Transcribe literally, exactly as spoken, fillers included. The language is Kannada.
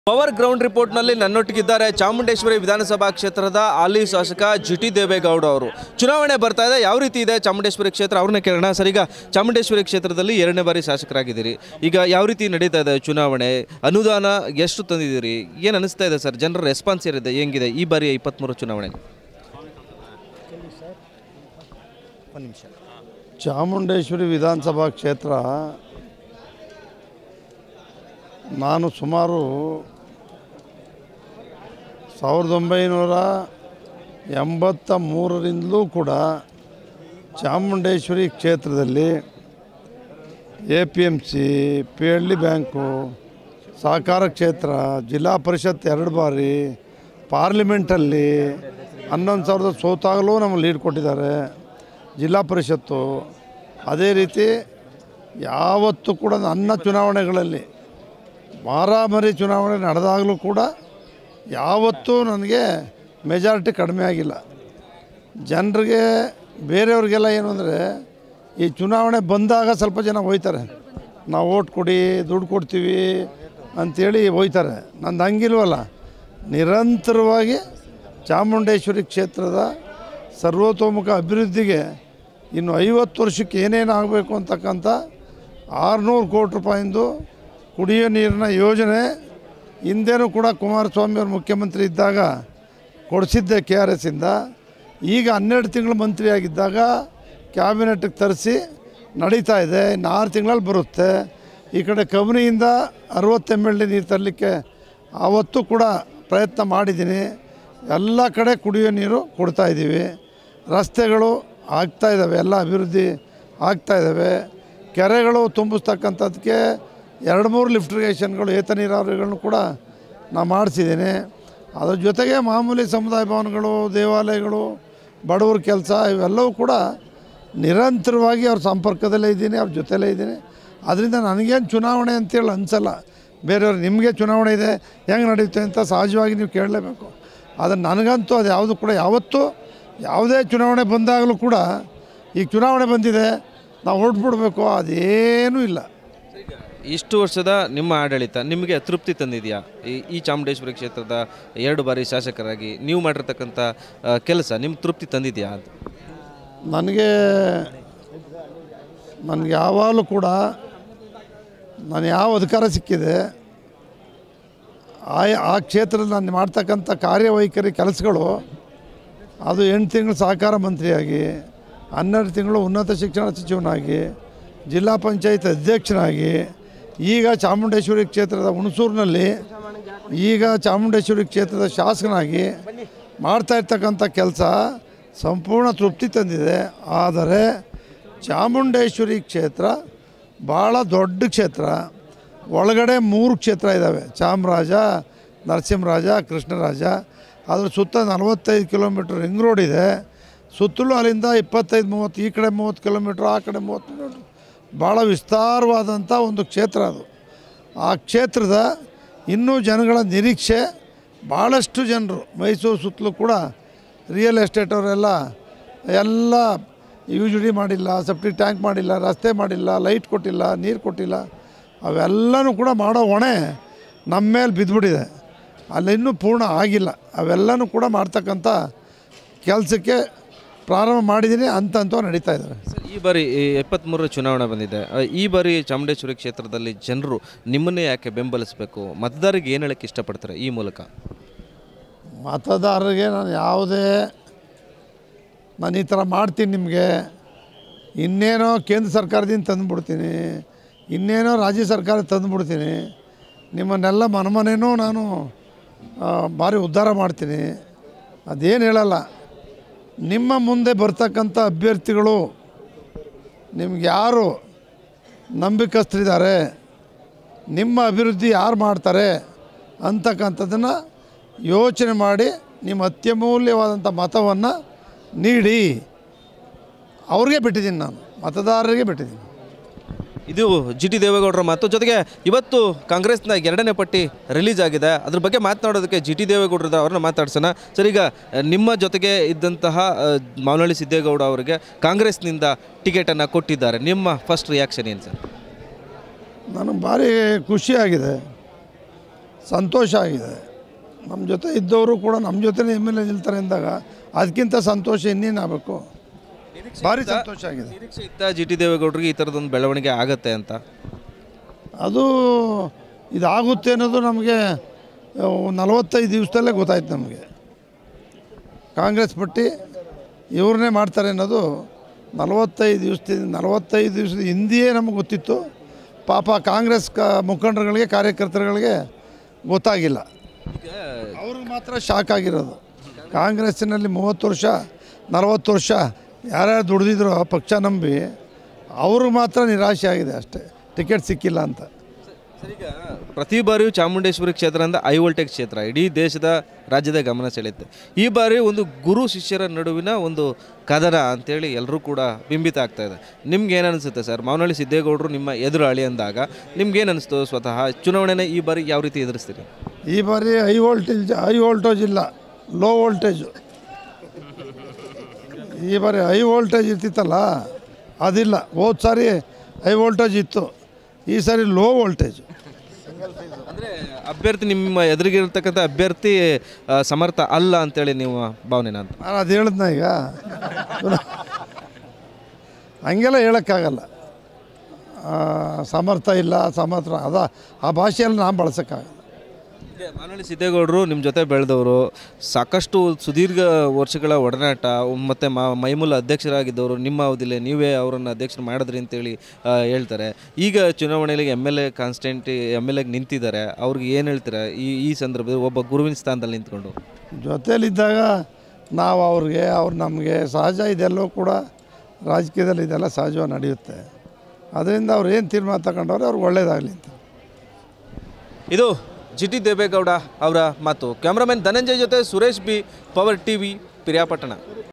ಪವರ್ ಗ್ರೌಂಡ್ ರಿಪೋರ್ಟ್ ನಲ್ಲಿ ನನ್ನೊಟ್ಟಿಗಿದ್ದಾರೆ ಚಾಮುಂಡೇಶ್ವರಿ ವಿಧಾನಸಭಾ ಕ್ಷೇತ್ರದ ಹಾಲಿ ಶಾಸಕ ಜಿ ಟಿ ದೇವೇಗೌಡ ಅವರು. ಚುನಾವಣೆ ಬರ್ತಾ ಇದೆ, ಯಾವ ರೀತಿ ಇದೆ ಚಾಮುಂಡೇಶ್ವರಿ ಕ್ಷೇತ್ರ ಅವ್ರನ್ನ ಕೇಳೋಣ. ಸರ್, ಈಗ ಚಾಮುಂಡೇಶ್ವರಿ ಕ್ಷೇತ್ರದಲ್ಲಿ ಎರಡನೇ ಬಾರಿ ಶಾಸಕರಾಗಿದ್ದೀರಿ. ಈಗ ಯಾವ ರೀತಿ ನಡೀತಾ ಇದೆ ಚುನಾವಣೆ? ಅನುದಾನ ಎಷ್ಟು ತಂದಿದ್ದೀರಿ? ಏನು ಅನಿಸ್ತಾ ಇದೆ ಸರ್? ಜನರ ರೆಸ್ಪಾನ್ಸ್ ಏನಿದೆ, ಹೆಂಗಿದೆ ಈ ಬಾರಿ ಇಪ್ಪತ್ತ್ಮೂರು ಚುನಾವಣೆ? ಚಾಮುಂಡೇಶ್ವರಿ ವಿಧಾನಸಭಾ ಕ್ಷೇತ್ರ ನಾನು ಸುಮಾರು ಸಾವಿರದ ಒಂಬೈನೂರ ಎಂಬತ್ತ ಮೂರರಿಂದಲೂ ಕೂಡ ಚಾಮುಂಡೇಶ್ವರಿ ಕ್ಷೇತ್ರದಲ್ಲಿ A P M C, P L D bank, ಸಹಕಾರ ಕ್ಷೇತ್ರ, ಜಿಲ್ಲಾ ಪರಿಷತ್ ಎರಡು ಬಾರಿ, ಪಾರ್ಲಿಮೆಂಟಲ್ಲಿ ಹನ್ನೊಂದು ಸಾವಿರದ ಸೋತಾಗಲೂ ನಮಗೆ ಲೀಡ್ ಕೊಟ್ಟಿದ್ದಾರೆ ಜಿಲ್ಲಾ ಪರಿಷತ್ತು. ಅದೇ ರೀತಿ ಯಾವತ್ತೂ ಕೂಡ ನನ್ನ ಚುನಾವಣೆಗಳಲ್ಲಿ ಮಾರಾಮರಿ ಚುನಾವಣೆ ನಡೆದಾಗಲೂ ಕೂಡ ಯಾವತ್ತೂ ನನಗೆ ಮೆಜಾರಿಟಿ ಕಡಿಮೆ ಆಗಿಲ್ಲ. ಜನರಿಗೆ ಬೇರೆಯವ್ರಿಗೆಲ್ಲ ಏನು ಅಂದರೆ ಈ ಚುನಾವಣೆ ಬಂದಾಗ ಸ್ವಲ್ಪ ಜನ ಹೋಯ್ತಾರೆ, ನಾವು ಓಟ್ ಕೊಡಿ, ದುಡ್ಡು ಕೊಡ್ತೀವಿ ಅಂಥೇಳಿ ಹೋಯ್ತಾರೆ. ನಂದು ಹಂಗಿಲ್ವಲ್ಲ, ನಿರಂತರವಾಗಿ ಚಾಮುಂಡೇಶ್ವರಿ ಕ್ಷೇತ್ರದ ಸರ್ವತೋಮುಖ ಅಭಿವೃದ್ಧಿಗೆ ಇನ್ನು ಐವತ್ತು ವರ್ಷಕ್ಕೆ ಏನೇನು ಆಗಬೇಕು ಅಂತಕ್ಕಂಥ ಆರುನೂರು ಕೋಟಿ ರೂಪಾಯಿಂದು ಕುಡಿಯೋ ನೀರಿನ ಯೋಜನೆ ಹಿಂದೆನೂ ಕೂಡ ಕುಮಾರಸ್ವಾಮಿಯವರು ಮುಖ್ಯಮಂತ್ರಿ ಇದ್ದಾಗ ಕೊಡಿಸಿದ್ದೆ ಕೆ ಆರ್ ಎಸ್ಸಿಂದ. ಈಗ ಹನ್ನೆರಡು ತಿಂಗಳು ಮಂತ್ರಿಯಾಗಿದ್ದಾಗ ಕ್ಯಾಬಿನೆಟ್ಗೆ ತರಿಸಿ ನಡೀತಾ ಇದೆ. ಇನ್ನು ಆರು ತಿಂಗಳಲ್ಲಿ ಬರುತ್ತೆ. ಈ ಕಡೆ ಕಬಿನಿಯಿಂದ ಅರವತ್ತು ಎಮ್ ಎಲ್ ಡಿ ನೀರು ತರಲಿಕ್ಕೆ ಆವತ್ತೂ ಕೂಡ ಪ್ರಯತ್ನ ಮಾಡಿದ್ದೀನಿ. ಎಲ್ಲ ಕಡೆ ಕುಡಿಯೋ ನೀರು ಕೊಡ್ತಾಯಿದ್ದೀವಿ. ರಸ್ತೆಗಳು ಆಗ್ತಾಯಿದ್ದಾವೆ, ಎಲ್ಲ ಅಭಿವೃದ್ಧಿ ಆಗ್ತಾಯಿದ್ದಾವೆ. ಕೆರೆಗಳು ತುಂಬಿಸ್ತಕ್ಕಂಥದ್ದಕ್ಕೆ ಎರಡು ಮೂರು ಲಿಫ್ಟ್ ಇರಿಗೇಷನ್ಗಳು, ಏತ ನೀರಾವರಿಗಳನ್ನು ಕೂಡ ನಾನು ಮಾಡಿಸಿದ್ದೀನಿ. ಅದ್ರ ಜೊತೆಗೆ ಮಾಮೂಲಿ ಸಮುದಾಯ ಭವನಗಳು, ದೇವಾಲಯಗಳು, ಬಡವ್ರ ಕೆಲಸ ಇವೆಲ್ಲವೂ ಕೂಡ ನಿರಂತರವಾಗಿ ಅವ್ರ ಸಂಪರ್ಕದಲ್ಲೇ ಇದ್ದೀನಿ, ಅವ್ರ ಜೊತೆಲೇ ಇದ್ದೀನಿ. ಅದರಿಂದ ನನಗೇನು ಚುನಾವಣೆ ಅಂತೇಳಿ ಅನಿಸಲ್ಲ. ಬೇರೆಯವ್ರು ನಿಮಗೆ ಚುನಾವಣೆ ಇದೆ ಹೆಂಗೆ ನಡೆಯುತ್ತೆ ಅಂತ ಸಹಜವಾಗಿ ನೀವು ಕೇಳಲೇಬೇಕು. ಆದರೆ ನನಗಂತೂ ಅದು ಯಾವುದು ಕೂಡ ಯಾವತ್ತೂ ಯಾವುದೇ ಚುನಾವಣೆ ಬಂದಾಗಲೂ ಕೂಡ ಈಗ ಚುನಾವಣೆ ಬಂದಿದೆ ನಾವು ಹೊರಟ್ಬಿಡ್ಬೇಕು ಅದೇನೂ ಇಲ್ಲ. ಇಷ್ಟು ವರ್ಷದ ನಿಮ್ಮ ಆಡಳಿತ ನಿಮಗೆ ತೃಪ್ತಿ ತಂದಿದೆಯಾ? ಈ ಈ ಚಾಮುಂಡೇಶ್ವರಿ ಕ್ಷೇತ್ರದ ಎರಡು ಬಾರಿ ಶಾಸಕರಾಗಿ ನೀವು ಮಾಡಿರ್ತಕ್ಕಂಥ ಕೆಲಸ ನಿಮ್ಗೆ ತೃಪ್ತಿ ತಂದಿದೆಯಾ ಅಂತ? ನನಗೆ ನನಗೆ ಯಾವಾಗಲೂ ಕೂಡ ನಾನು ಯಾವ ಅಧಿಕಾರ ಸಿಕ್ಕಿದೆ ಆ ಆ ಕ್ಷೇತ್ರದಲ್ಲಿ ನಾನು ಮಾಡ್ತಕ್ಕಂಥ ಕಾರ್ಯವೈಖರಿ ಕೆಲಸಗಳು, ಅದು ಎಂಟು ತಿಂಗಳು ಸಹಕಾರ ಮಂತ್ರಿಯಾಗಿ, ಹನ್ನೆರಡು ತಿಂಗಳು ಉನ್ನತ ಶಿಕ್ಷಣ ಸಚಿವನಾಗಿ, ಜಿಲ್ಲಾ ಪಂಚಾಯತ್ ಅಧ್ಯಕ್ಷನಾಗಿ, ಈಗ ಚಾಮುಂಡೇಶ್ವರಿ ಕ್ಷೇತ್ರದ ಹುಣಸೂರಿನಲ್ಲಿ ಈಗ ಚಾಮುಂಡೇಶ್ವರಿ ಕ್ಷೇತ್ರದ ಶಾಸಕನಾಗಿ ಮಾಡ್ತಾಯಿರ್ತಕ್ಕಂಥ ಕೆಲಸ ಸಂಪೂರ್ಣ ತೃಪ್ತಿ ತಂದಿದೆ. ಆದರೆ ಚಾಮುಂಡೇಶ್ವರಿ ಕ್ಷೇತ್ರ ಭಾಳ ದೊಡ್ಡ ಕ್ಷೇತ್ರ. ಒಳಗಡೆ ಮೂರು ಕ್ಷೇತ್ರ ಇದ್ದಾವೆ, ಚಾಮರಾಜ, ನರಸಿಂಹರಾಜ, ಕೃಷ್ಣರಾಜ. ಅದ್ರ ಸುತ್ತ ನಲವತ್ತೈದು ಕಿಲೋಮೀಟ್ರ್ ರಿಂಗ್ ರೋಡ್ ಇದೆ. ಸುತ್ತಲೂ ಅಲ್ಲಿಂದ ಇಪ್ಪತ್ತೈದು ಮೂವತ್ತು, ಈ ಕಡೆ ಮೂವತ್ತು ಕಿಲೋಮೀಟ್ರ್, ಆ ಕಡೆ ಮೂವತ್ತು ಕಿಲೋಮೀಟ್ರ್, ಭಾಳ ವಿಸ್ತಾರವಾದಂಥ ಒಂದು ಕ್ಷೇತ್ರ ಅದು. ಆ ಕ್ಷೇತ್ರದ ಇನ್ನೂ ಜನಗಳ ನಿರೀಕ್ಷೆ ಭಾಳಷ್ಟು ಜನರು ಮೈಸೂರು ಸುತ್ತಲೂ ಕೂಡ ರಿಯಲ್ ಎಸ್ಟೇಟ್ ಅವರೆಲ್ಲ ಎಲ್ಲ ಯು ಜಿ ಡಿ ಮಾಡಿಲ್ಲ, ಸೆಪ್ಟಿಕ್ ಟ್ಯಾಂಕ್ ಮಾಡಿಲ್ಲ, ರಸ್ತೆ ಮಾಡಿಲ್ಲ, ಲೈಟ್ ಕೊಟ್ಟಿಲ್ಲ, ನೀರು ಕೊಟ್ಟಿಲ್ಲ, ಅವೆಲ್ಲನೂ ಕೂಡ ಮಾಡೋ ಹೊಣೆ ನಮ್ಮ ಮೇಲೆ ಬಿದ್ದುಬಿಟ್ಟಿದೆ. ಅಲ್ಲಿನ್ನೂ ಪೂರ್ಣ ಆಗಿಲ್ಲ. ಅವೆಲ್ಲನೂ ಕೂಡ ಮಾಡ್ತಕ್ಕಂಥ ಕೆಲಸಕ್ಕೆ ಪ್ರಾರಂಭ ಮಾಡಿದ್ದೀನಿ, ಹಂತ ನಡೀತಾ ಇದ್ದಾರೆ. ಈ ಬಾರಿ ಎಪ್ಪತ್ತ್ಮೂರರ ಚುನಾವಣೆ ಬಂದಿದೆ. ಈ ಬಾರಿ ಚಾಮುಂಡೇಶ್ವರಿ ಕ್ಷೇತ್ರದಲ್ಲಿ ಜನರು ನಿಮ್ಮನ್ನೇ ಯಾಕೆ ಬೆಂಬಲಿಸಬೇಕು? ಮತದಾರರಿಗೆ ಏನು ಹೇಳೋಕ್ಕೆ ಇಷ್ಟಪಡ್ತಾರೆ ಈ ಮೂಲಕ? ಮತದಾರರಿಗೆ ನಾನು ಯಾವುದೇ ನಾನು ಈ ಥರ ಮಾಡ್ತೀನಿ, ನಿಮಗೆ ಇನ್ನೇನೋ ಕೇಂದ್ರ ಸರ್ಕಾರದಿಂದ ತಂದುಬಿಡ್ತೀನಿ, ಇನ್ನೇನೋ ರಾಜ್ಯ ಸರ್ಕಾರ ತಂದುಬಿಡ್ತೀನಿ, ನಿಮ್ಮನ್ನೆಲ್ಲ ಮನಮನೇನೂ ನಾನು ಭಾರಿ ಉದ್ಧಾರ ಮಾಡ್ತೀನಿ, ಅದೇನು ಹೇಳಲ್ಲ. ನಿಮ್ಮ ಮುಂದೆ ಬರ್ತಕ್ಕಂಥ ಅಭ್ಯರ್ಥಿಗಳು ನಿಮ್ಗೆ ಯಾರು ನಂಬಿಕಸ್ಥರಿದ್ದಾರೆ, ನಿಮ್ಮ ಅಭಿವೃದ್ಧಿ ಯಾರು ಮಾಡ್ತಾರೆ ಅಂತಕ್ಕಂಥದ್ದನ್ನು ಯೋಚನೆ ಮಾಡಿ ನಿಮ್ಮ ಅತ್ಯಮೂಲ್ಯವಾದಂಥ ಮತವನ್ನು ನೀಡಿ. ಅವ್ರಿಗೆ ಬಿಟ್ಟಿದ್ದೀನಿ, ನಾನು ಮತದಾರರಿಗೆ ಬಿಟ್ಟಿದ್ದೀನಿ. ಇದು ಜಿ ಟಿ ದೇವೇಗೌಡರ ಮಾತು. ಜೊತೆಗೆ ಇವತ್ತು ಕಾಂಗ್ರೆಸ್ನ ಎರಡನೇ ಪಟ್ಟಿ ರಿಲೀಸ್ ಆಗಿದೆ. ಅದ್ರ ಬಗ್ಗೆ ಮಾತನಾಡೋದಕ್ಕೆ ಜಿ ಟಿ ದೇವೇಗೌಡರ ಅವ್ರನ್ನ ಮಾತಾಡ್ಸೋಣ. ಸರ್, ಈಗ ನಿಮ್ಮ ಜೊತೆಗೆ ಇದ್ದಂತಹ ಮಾವನಹಳ್ಳಿ ಸಿದ್ದೇಗೌಡ ಅವರಿಗೆ ಕಾಂಗ್ರೆಸ್ನಿಂದ ಟಿಕೆಟನ್ನು ಕೊಟ್ಟಿದ್ದಾರೆ. ನಿಮ್ಮ ಫಸ್ಟ್ ರಿಯಾಕ್ಷನ್ ಏನು ಸರ್? ನನಗೆ ಭಾರಿ ಖುಷಿಯಾಗಿದೆ. ಸಂತೋಷ ಆಗಿದೆ. ನಮ್ಮ ಜೊತೆ ಇದ್ದವರು ಕೂಡ ನಮ್ಮ ಜೊತೆನೇ ಎಮ್ ಎಲ್ ಎ ನಿಲ್ತಾರೆ ಅಂದಾಗ ಅದಕ್ಕಿಂತ ಸಂತೋಷ ಇನ್ನೇನಾಗಬೇಕು. ಭಾರಿ ಸಂತೋಷ ಆಗಿದೆ. ನಿರೀಕ್ಷೆ ಇತ್ತ ಜಿ ಟಿ ದೇವೇಗೌಡರಿಗೆ ಈ ಥರದೊಂದು ಬೆಳವಣಿಗೆ ಆಗತ್ತೆ ಅಂತ? ಅದು ಇದಾಗುತ್ತೆ ಅನ್ನೋದು ನಮಗೆ ನಲವತ್ತೈದು ದಿವಸದಲ್ಲೇ ಗೊತ್ತಾಯ್ತು. ನಮಗೆ ಕಾಂಗ್ರೆಸ್ ಪಟ್ಟಿ ಇವ್ರನ್ನೇ ಮಾಡ್ತಾರೆ ಅನ್ನೋದು ನಲವತ್ತೈದು ದಿವಸದಿಂದ ನಲವತ್ತೈದು ದಿವಸದ ಹಿಂದೆಯೇ ನಮಗೆ ಗೊತ್ತಿತ್ತು. ಪಾಪ ಕಾಂಗ್ರೆಸ್ ಕ ಮುಖಂಡರುಗಳಿಗೆ ಕಾರ್ಯಕರ್ತರುಗಳಿಗೆ ಗೊತ್ತಾಗಿಲ್ಲ. ಅವ್ರಿಗೆ ಮಾತ್ರ ಶಾಕ್ ಆಗಿರೋದು. ಕಾಂಗ್ರೆಸ್ಸಿನಲ್ಲಿ ಮೂವತ್ತು ವರ್ಷ ನಲವತ್ತು ವರ್ಷ ಯಾರ್ಯಾರು ದುಡ್ದಿದ್ರು ಪಕ್ಷ ನಂಬಿ ಅವ್ರಿಗೆ ಮಾತ್ರ ನಿರಾಶೆ ಆಗಿದೆ ಅಷ್ಟೇ, ಟಿಕೆಟ್ ಸಿಕ್ಕಿಲ್ಲ ಅಂತ. ಈಗ ಪ್ರತಿ ಬಾರಿಯೂ ಚಾಮುಂಡೇಶ್ವರಿ ಕ್ಷೇತ್ರ ಅಂದರೆ ಹೈ ವೋಲ್ಟೇಜ್ ಕ್ಷೇತ್ರ, ಇಡೀ ದೇಶದ ರಾಜ್ಯದ ಗಮನ ಸೆಳೆಯುತ್ತೆ. ಈ ಬಾರಿ ಒಂದು ಗುರು ಶಿಷ್ಯರ ನಡುವಿನ ಒಂದು ಕದನ ಅಂತೇಳಿ ಎಲ್ಲರೂ ಕೂಡ ಬಿಂಬಿತ ಆಗ್ತಾ ಇದೆ. ನಿಮ್ಗೆ ಏನು ಅನಿಸುತ್ತೆ ಸರ್? ಮಾವನಹಳ್ಳಿ ಸಿದ್ದೇಗೌಡರು ನಿಮ್ಮ ಎದುರಾಳಿ ಅಂದಾಗ ನಿಮ್ಗೇನು ಅನಿಸ್ತು? ಸ್ವತಃ ಚುನಾವಣೆನೇ ಈ ಬಾರಿ ಯಾವ ರೀತಿ ಎದುರಿಸ್ತೀರಿ? ಈ ಬಾರಿ ಹೈ ವೋಲ್ಟೇಜ್ ಹೈ ವೋಲ್ಟೇಜ್ ಇಲ್ಲ, ಲೋ ವೋಲ್ಟೇಜು. ಈ ಬಾರಿ ಹೈ ವೋಲ್ಟೇಜ್ ಇರ್ತಿತ್ತಲ್ಲ ಅದಿಲ್ಲ. ಹೋದ ಸಾರಿ ಹೈ ವೋಲ್ಟೇಜ್ ಇತ್ತು, ಈ ಸಾರಿ ಲೋ ವೋಲ್ಟೇಜು. ಅಂದರೆ ಅಭ್ಯರ್ಥಿ ನಿಮ್ಮ ಎದುರಿಗಿರ್ತಕ್ಕಂಥ ಅಭ್ಯರ್ಥಿ ಸಮರ್ಥ ಅಲ್ಲ ಅಂತೇಳಿ ನೀವು ಭಾವನೆ? ಅಂತ ನಾನು ಅದು ಹೇಳಿದ್ನ ಈಗ ಹಂಗೆಲ್ಲ ಹೇಳೋಕ್ಕಾಗಲ್ಲ. ಸಮರ್ಥ ಇಲ್ಲ ಸಮರ್ಥ ಅದ ಆ ಭಾಷೆಯಲ್ಲಿ ನಾನು ಬಳಸೋಕ್ಕಾಗಲ್ಲ. ಮಾವನಹಳ್ಳಿ ಸಿದ್ದೇಗೌಡರು ನಿಮ್ಮ ಜೊತೆ ಬೆಳೆದವರು, ಸಾಕಷ್ಟು ಸುದೀರ್ಘ ವರ್ಷಗಳ ಒಡನಾಟ, ಮತ್ತು ಮಾ ಮೈಮೂಲ ಅಧ್ಯಕ್ಷರಾಗಿದ್ದವರು. ನಿಮ್ಮ ಅವಧಿಯಲ್ಲಿ ನೀವೇ ಅವರನ್ನು ಅಧ್ಯಕ್ಷರು ಮಾಡಿದ್ರಿ ಅಂತೇಳಿ ಹೇಳ್ತಾರೆ. ಈಗ ಚುನಾವಣೆಯಲ್ಲಿ M L A constant M L ಎಗೆ ನಿಂತಿದ್ದಾರೆ. ಅವ್ರಿಗೆ ಏನು ಹೇಳ್ತೀರಾ ಈ ಈ ಸಂದರ್ಭದಲ್ಲಿ ಒಬ್ಬ ಗುರುವಿನ ಸ್ಥಾನದಲ್ಲಿ ನಿಂತ್ಕೊಂಡು? ಜೊತೆಯಲ್ಲಿದ್ದಾಗ ನಾವು ಅವ್ರಿಗೆ ಅವ್ರು ನಮಗೆ ಸಹಜ. ಇದೆಲ್ಲವೂ ಕೂಡ ರಾಜಕೀಯದಲ್ಲಿ ಇದೆಲ್ಲ ಸಹಜವಾಗಿ ನಡೆಯುತ್ತೆ. ಅದರಿಂದ ಅವ್ರು ಏನು ತೀರ್ಮಾನ ತಗೊಂಡವ್ರೆ ಅವ್ರಿಗೆ ಒಳ್ಳೇದಾಗಲಿ ಅಂತ. ಇದು ಜಿ ಟಿ ದೇವೇಗೌಡ ಅವರ ಮಾತು. ಕ್ಯಾಮ್ರಾಮನ್ ಧನಂಜಯ್ ಜೊತೆ Suresh B, power TV, Piriyapatna.